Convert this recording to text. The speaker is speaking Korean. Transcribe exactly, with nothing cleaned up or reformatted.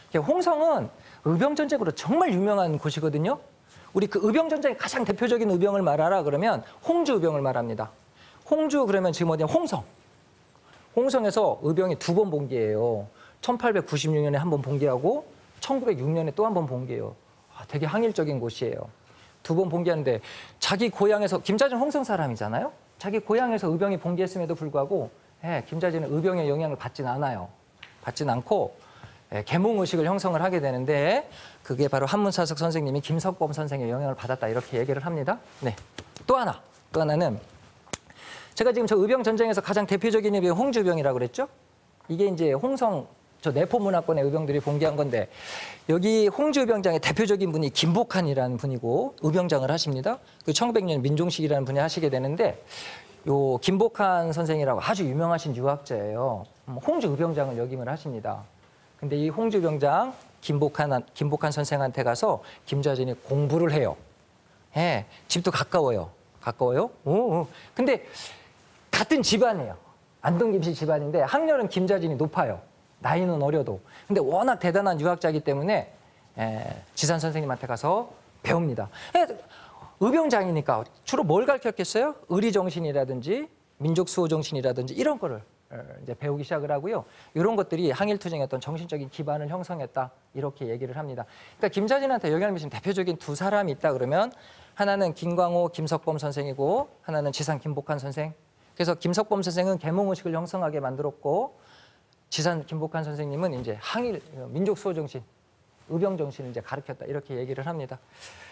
홍성은 의병전쟁으로 정말 유명한 곳이거든요. 우리 그 의병전쟁의 가장 대표적인 의병을 말하라 그러면 홍주 의병을 말합니다. 홍주 그러면 지금 어디냐? 홍성. 홍성에서 의병이 두 번 봉기해요. 천팔백구십육 년에 한 번 봉기하고 천구백육 년에 또 한 번 봉기해요. 아, 되게 항일적인 곳이에요. 두 번 봉기하는데 자기 고향에서, 김자진 홍성 사람이잖아요. 자기 고향에서 의병이 봉기했음에도 불구하고 예, 김자진은 의병의 영향을 받진 않아요. 받진 않고 예, 계몽의식을 형성을 하게 되는데 그게 바로 한문사석 선생님이 김석범 선생의 영향을 받았다 이렇게 얘기를 합니다. 네. 또 하나, 또 하나는 제가 지금 저 의병 전쟁에서 가장 대표적인 의병이 홍주병이라고 그랬죠? 이게 이제 홍성 저 내포문화권의 의병들이 봉기한 건데 여기 홍주의병장의 대표적인 분이 김복한이라는 분이고 의병장을 하십니다. 그 천구백 년 민종식이라는 분이 하시게 되는데 요 김복한 선생이라고 아주 유명하신 유학자예요. 홍주 의병장을 역임을 하십니다. 근데 이 홍주 병장 김복한, 김복한 선생한테 가서 김자진이 공부를 해요. 예, 집도 가까워요. 가까워요? 오, 오. 근데 같은 집안이에요. 안동김씨 집안인데 학렬은 김자진이 높아요. 나이는 어려도. 근데 워낙 대단한 유학자이기 때문에 예, 지산 선생님한테 가서 배웁니다. 예, 의병장이니까 주로 뭘 가르쳤겠어요? 의리정신이라든지 민족수호정신이라든지 이런 거를 이제 배우기 시작을 하고요. 이런 것들이 항일투쟁의 어떤 정신적인 기반을 형성했다. 이렇게 얘기를 합니다. 그러니까 김자진한테 영향을 미친 대표적인 두 사람이 있다 그러면 하나는 김광호, 김석범 선생이고 하나는 지산 김복한 선생. 그래서 김석범 선생은 계몽의식을 형성하게 만들었고 지산 김복한 선생님은 이제 항일, 민족수호정신, 의병정신을 이제 가르쳤다. 이렇게 얘기를 합니다.